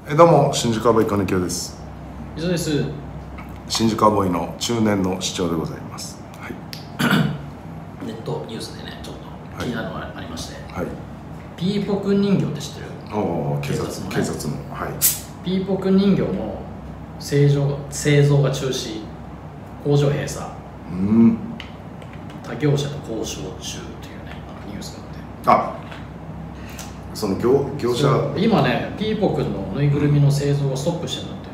どうも、新宿カウボーイ金城です。 磯です。 新宿カウボーイの中年の市長でございます。はい。 ネットニュースでね、ちょっと気になるのがありまして、 はい。 ピーポくん人形って知ってる？ 警察の、警察の、はい。 ピーポくん人形の製造が中止、工場閉鎖、他業者と交渉中っていうね、ニュースがあって。 その業者今ね、ピーポくんのぬいぐるみの製造がストップしてるんだって。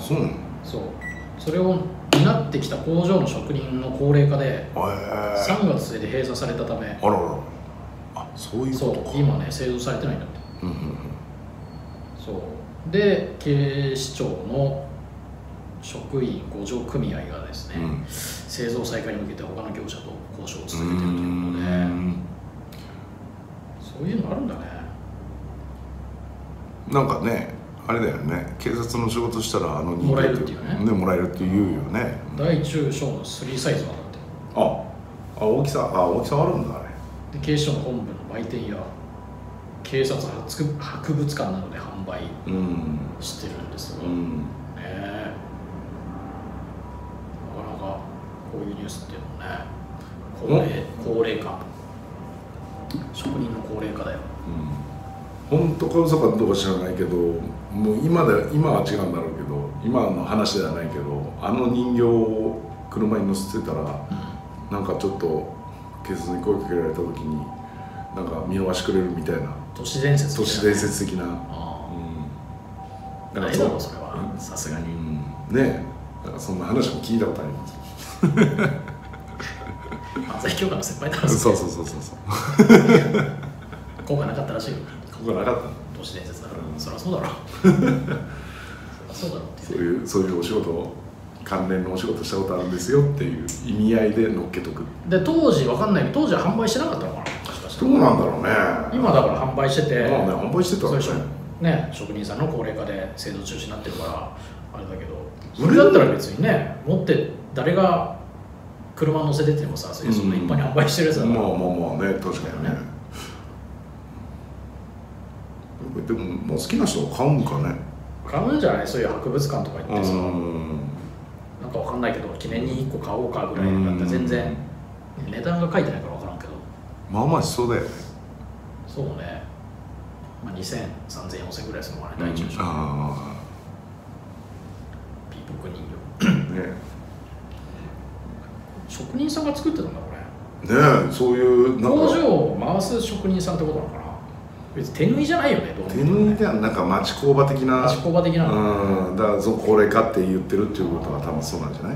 そうなの？ そう。それを担ってきた工場の職人の高齢化で、3月末で閉鎖されたため、 そういうことか。 そう、今ね、製造されてないんだって。そうで、警視庁の職員互助組合がですね、製造再開に向けて他の業者と交渉を続けているということで、そういうのあるんだね。 なんかね、あれだよね、警察の仕事したらもらえるっていうね。 もらえるって言うよね。 大中小の3サイズなんだって。 大きさあるんだ。あれで、警視庁の本部の売店や警察博物館などで販売してるんですよ。なかなかこういうニュースっていうのもね、高齢化、職人の高齢化だよ。 本当か嘘かどうか知らないけど、もう今は違うんだろうけど、今の話ではないけど、人形を車に乗せてたら、なんかちょっと警察に声かけられた時になんか見逃してくれるみたいな、 都市伝説的な。 ないだろう、それはさすがに。 ねえ、なんかそんな話も聞いたことあります。 犯罪教官の先輩だろ。 そう効果なかったらしいよ。 効果なかった。 都市伝説だから、そりゃそうだろ。そうだろってそういうお仕事、関連のお仕事したことあるんですよっていう意味合いで乗っけとく。 で、当時わかんないけど、当時は販売してなかったのかな。 どうなんだろうね。 今だから販売してて、 販売してたんですね。職人さんの高齢化で製造中止になってるからあれだけど、それだったら別にね、持って誰が車乗せててもさ、そんな一般に販売してるやつだから。 まあね、確かにね。でももう好きな人は買うんかね。 買うんじゃない？そういう博物館とか行ってさ、なんかわかんないけど記念に1個買おうかぐらいだったら全然値段が書いてないからわからんけど、 まあしそうだよね。 そうね、2000、3000、4000ぐらいするのかね、大中小。ピーポくん人形ね。職人さんが作ってたんだこれね。そういう工場を回す職人さんってことなのかな。別に手縫いじゃないよね。 手縫いではなんか町工場的な。 だから高齢化って言ってるっていうことは多分そうなんじゃない？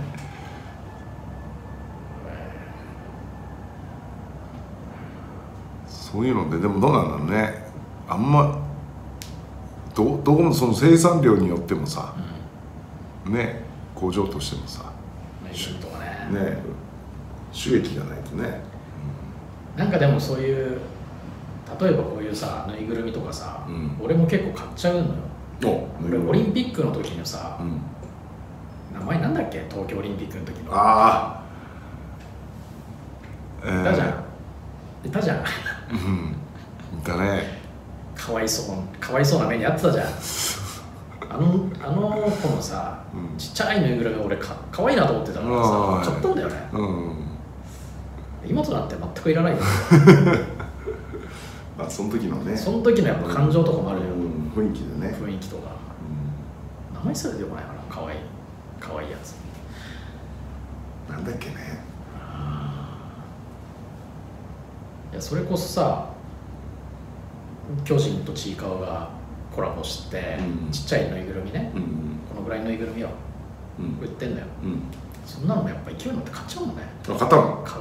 そういうので、でもどうなんだろうね。あんまどこもその生産量によってもさ、ね、工場としてもさ、収益がないとね。 なんかでもそういう、例えばこういうさ、ぬいぐるみとかさ、俺も結構買っちゃうのよ。俺オリンピックの時のさ、名前なんだっけ、東京オリンピックの時の。いたじゃん。いたね。かわいそうな目にあってたじゃん。あの子のさ、ちっちゃいぬいぐるみ俺かわいいなと思ってたからさ、買ったんだよね。今となって全くいらないよ。 その時のね、 その時のやっぱ感情とかもあるよ。 雰囲気でね。 雰囲気とか。名前すら出てこないから、かわいいやつ。 なんだっけね。 いや、それこそさ、巨人とちいかわがコラボして、ちっちゃいぬいぐるみね、このぐらいのぬいぐるみを売ってんだよ。そんなのもやっぱ勢いに乗って買っちゃうもんね。 買ったの？ 買う。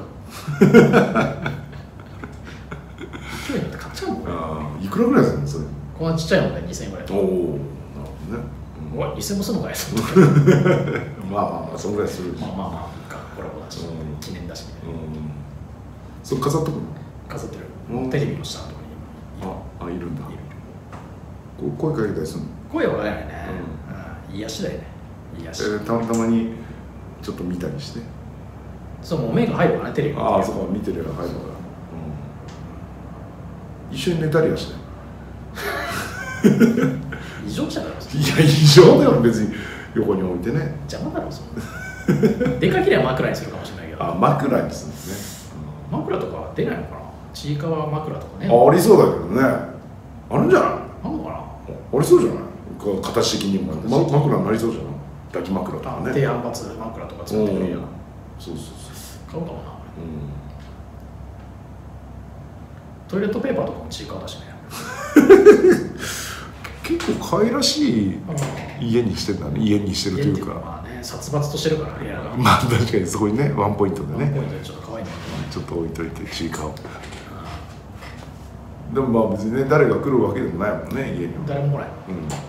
勢いに乗って買っちゃうもんね。 いくらぐらいするのそれ？ こんなちっちゃいので2000円ぐらい。 おお、なるほどね。 2000円もするのかい？ まあそんぐらいする。 コラボだし、記念だしみたいな。 それ飾っとくの？ 飾ってる。テレビの下のところに。 いるんだ。声かけたりするの？ 声はかけないね。癒しだよね。癒し。 たまにちょっと見たりして。 そう、もう目が入るからね、テレビ。 そうか、見てるから入るから。一緒に寝たりはしない。 異常者だろ。 いや異常だよ別に横に置いてね。 邪魔だろそんな。でかければ枕にするかもしれないけど。 あ、枕にするんですね。 枕とか出ないのかな。ちいかわ枕とかね。 ありそうだけどね。あるんじゃない。 あんのかな。 ありそうじゃない。形的にも枕になりそうじゃない。抱き枕とかね。 低反発枕とか作ってくれるよ。 そうそうそう。 買うかもな。トイレットペーパーとかもちいかわだしね。 結構可愛らしい家にしてたね。家にしてるというか。 まあね、殺伐としてるから部屋が。 まあ確かにそこにねワンポイントでね。 ワンポイントでちょっと可愛いの。 ちょっと置いといてちいかわ。でもまあ別にね誰が来るわけでもないもんね家には。 誰も来ない。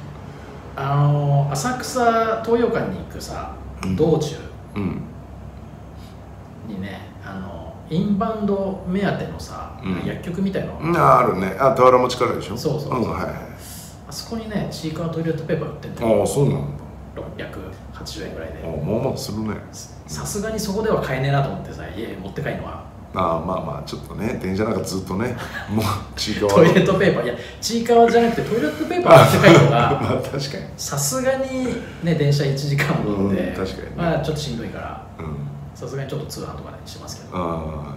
浅草東洋館に行くさ、道中にね、インバウンド目当てのさ、薬局みたいなあるね。あ、俵持ちからでしょ。 そうそうそう。 はい。 あそこにね、ちいかわトイレットペーパー売ってんだよ。 ああ、そうなんだ。 680円ぐらいで。 ああ、まあまあするね。 さすがにそこでは買えねえなと思ってさ、家持って帰るのは。 ああ、まあまあちょっとね、電車なんかずっとね、もうちいかわトイレットペーパー、いやちいかわじゃなくてトイレットペーパー持って帰るのがまあ確かにさすがにね電車1時間も乗って、 確かにね、 まあちょっとしんどいからさすがにちょっと通販とかにしますけど。 ああ、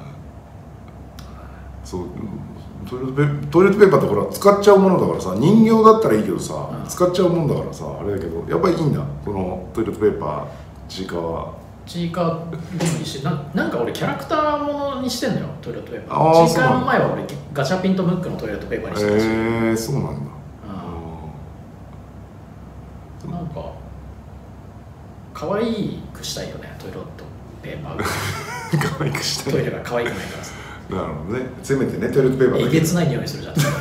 そうトイレットペーパーってほら使っちゃうものだからさ、人形だったらいいけどさ、使っちゃうもんだからさあれだけど、やっぱりいいんだこのトイレットペーパーちいかわ。 ちいかわでもいいし、なんか俺キャラクターものにしてんのよトイレットペーパー。ちいかわの前は俺ガチャピンとムックのトイレットペーパーにしてたし。 そうなんだ。 なんか可愛くしたいよねトイレットペーパー。 可愛くしたい。 トイレが可愛くないからさ。 なるほどね。せめてねトイレットペーパーだけ。 えげつない匂いするじゃん。い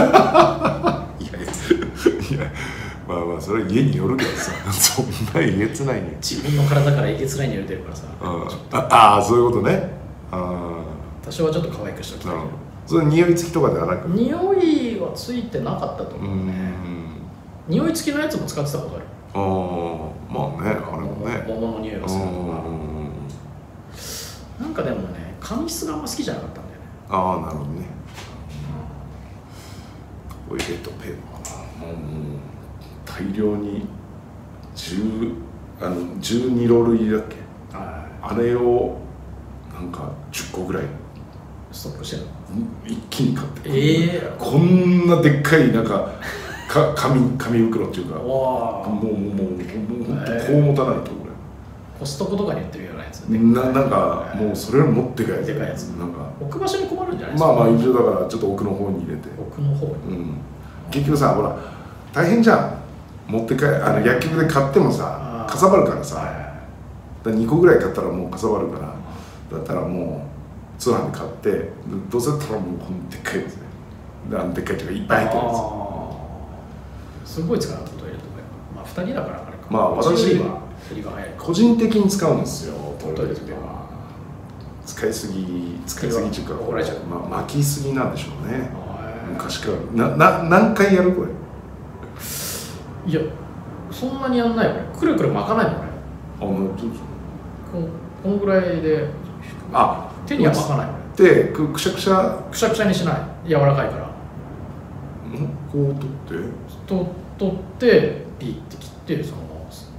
やまあまあそれは家によるけどさ、そんなえげつないね。 自分の体からえげつない匂い出るからさ。 ああ、そういうことね。 多少はちょっと可愛くしておきたいけど。 それ匂い付きとかではなく。 匂いはついてなかったと思うね。匂い付きのやつも使ってたことある。 ああ、まあね、あれもね。 桃の匂いがするとか。なんかでもね、紙質があんま好きじゃなかったんだよね。 ああ、なるほどね。トイレットペーパーな。大量に12ロール入りだっけ、あれをなんか10個ぐらいストックしてるの一気に買って、こんなでっかいなんか紙袋っていうか、もうこう持たないとこれコストコとかに売ってるようなやつなんかもうそれを持ってかやつ、 でかいやつ、 なんか置く場所に困るんじゃないですか。まあまあ一応だからちょっと奥の方に入れて、 奥の方に、 結局さほら大変じゃん、持って薬局で買ってもさかさばるからさ、2個ぐらい買ったらもうかさばるから、だったらもう通販で買って、どうせだったらもうこのでっかいやつね、でっかいっていうかいっぱい入ってるやつ、すごい使うこと入れるとか、まあ2人だからあれか。 まあ私個人的に使うんですよトイレットペーパー。使いすぎっていうか怒られちゃう、 巻きすぎなんでしょうね、昔から何回やるこれ。 いやそんなにやんないよね。くるくる巻かないもんね。このぐらいで手には巻かないもんね。 でくしゃくしゃにしない。柔らかいから。 こう取ってピッて切ってそのまま押す。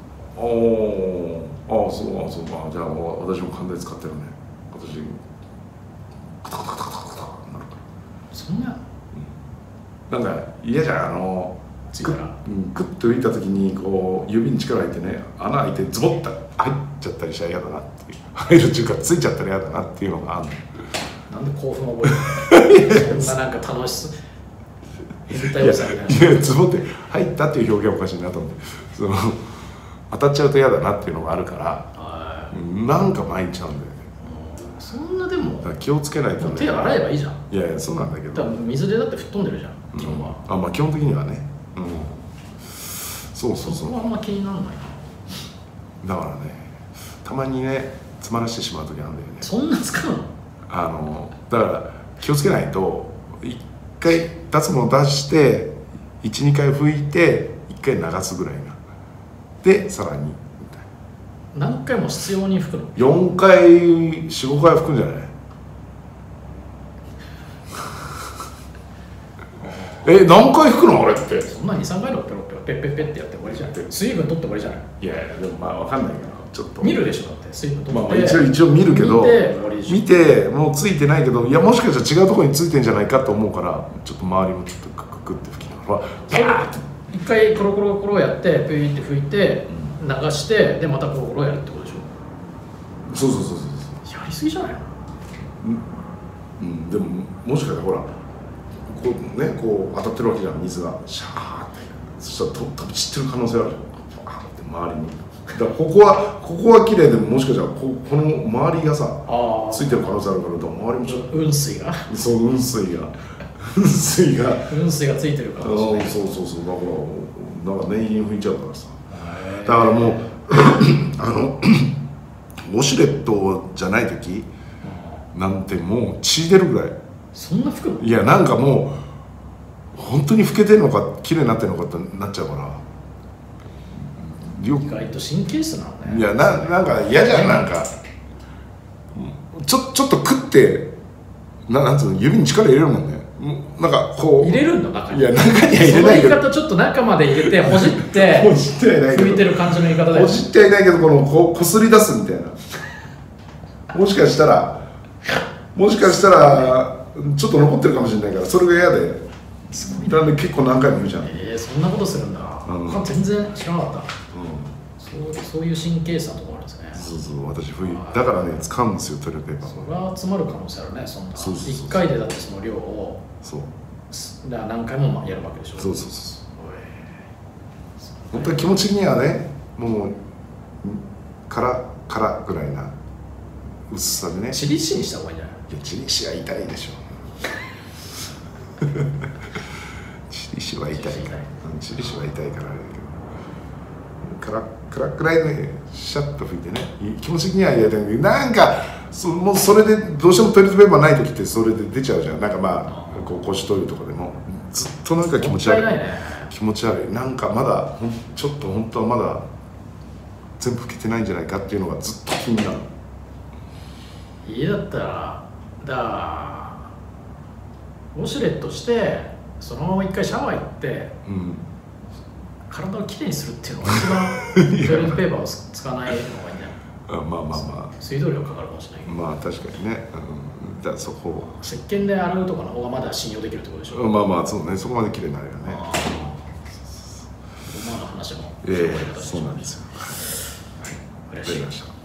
そうか。じゃあ私も簡単に使ってるね。私カタカタカタカタカタなるから。 そんななんか嫌じゃん、クッと浮いた時にこう指に力入ってね、穴開いてズボッと入っちゃったりしたら嫌だなっていう、入るっていうかついちゃったら嫌だなっていうのがあるの。 なんで興奮を覚えるの？そんななんか楽しそう変態おじさんみたいな。 いやズボって入ったっていう表現おかしいなと思って、当たっちゃうと嫌だなっていうのがあるから、なんか巻いちゃうんだよね。 そんなでも気をつけないとね。 手洗えばいいじゃん。 いやそうなんだけど、 水でだって吹っ飛んでるじゃん基本は。 まあ基本的にはね。そうそこはあんま気にならないな。だからね、たまにね詰まらしてしまう時あるんだよね。 そんな使うの？ だから気をつけないと、1回出すもの出して12回拭いて1回流すぐらいなで、さらに何回も必要に拭くの ？4回45回拭くんじゃない？ 何回拭くのあれって。 そんな23回のペロペロペッペッペッってやって終わりじゃない。水分取って終わりじゃない。 いやいやでもまあ分かんないからちょっと見るでしょ。だって水分取って、 まあ一応見るけど、見てもうついてないけど、いやもしかしたら違うところについてんじゃないかと思うから、ちょっと周りもちょっとクククって拭きながら一回コロコロコロやってピュイって拭いて流してでまたコロコロやるってことでしょ。 そうやりすぎじゃないの。 でももしかしたらほらこうねこう当たってるわけじゃん、水がシャーって。そしたら飛び散ってる可能性あるじゃん、バーって周りに。だからここは綺麗でも、もしかしたらこの周りがさついてる可能性あるから、周りもちょっと雲水がそう雲水がついてるから、ね、 そうだから念入りに拭いちゃうからさ。だからもうウォシュレットじゃない時なんてもう血出るぐらい。 そんな拭くの？ いやなんかもう本当に拭けてるのか綺麗になってるのかってなっちゃうから。 意外と神経質なのね。 いやなんか嫌じゃん。なんかちょっと食ってなんつうの、指に力入れるもんね。なんかこう入れるの中に。 いや中には入れないけど、 その言い方ちょっと中まで入れてほじってほじってはいないけど、 拭いてる感じの言い方だよね。 ほじってはいないけど、こすり出すみたいな。もしかしたらちょっと残ってるかもしれないから、それが嫌で。なんで結構何回も言うじゃん。 そんなことするんだ。全然知らなかった。そういう神経質なところあるんですね。 そう私だからね使うんですよ、トイレットペーパー。 それは詰まる可能性あるね。そんな1回でだってその量をだから何回もやるわけでしょ。 そう本当に気持ちにはね、もうカラぐらいな薄さでね。 チリシにした方がいいんじゃない？ いやチリシは痛いでしょ。チリシは痛いからあれだけど、カラくらいでシャッと拭いてね、気持ち的には嫌だけど、なんかもうそれでどうしてもトイレットペーパーない時ってそれで出ちゃうじゃん。なんかまあこう公衆トイレとかでもずっとなんか気持ち悪い、気持ち悪い。なんかまだちょっと本当はまだ全部拭けてないんじゃないかっていうのがずっと気になる。 家だったらウォシュレットしてそのまま一回シャワー行って、体をきれいにするっていうのが一番トイレットペーパーを使わないのがいいんだよ。 まあ水道量かかるかもしれないけど、 まあ確かにね、だからそこ石鹸で洗うとかの方がまだ信用できるってことでしょ。 まあそうね、そこまできれいになるよね。 今の話もそうなんですよ。 嬉しい。